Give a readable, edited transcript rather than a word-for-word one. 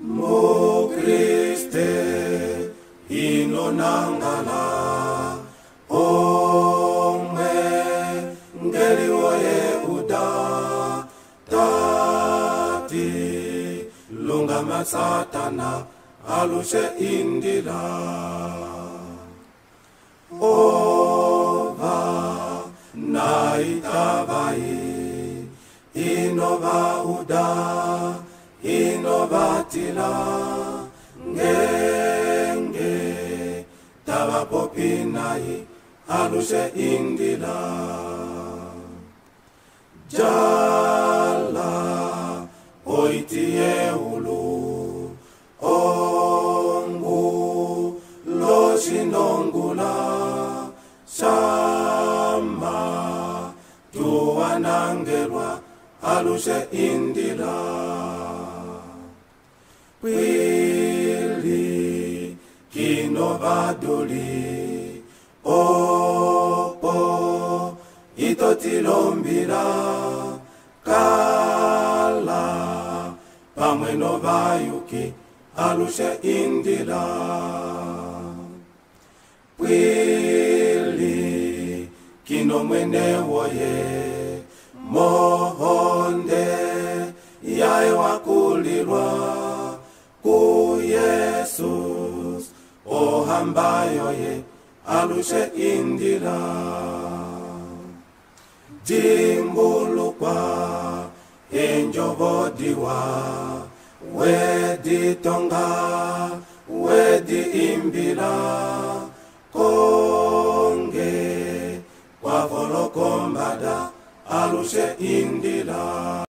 Mo Kriste inonangala omwe ngeli woye uda tati lungama satana alushe indila ova na itabai inova uda inovatila ngenge tava popinai alushe indila jala oitie ulu ongu loshinongula shama tuwanangelwa alushe indila Wili kinovaduli opo itotilombila kala pamwe novayuki alushe indila Wili kino mwene woye mohonde yae wakulirwa ku Jesus ohambayo ye alushe indila jimbulukwa enjovodiwa wedi tonga wedi imbila konge wavolokombada alushe indila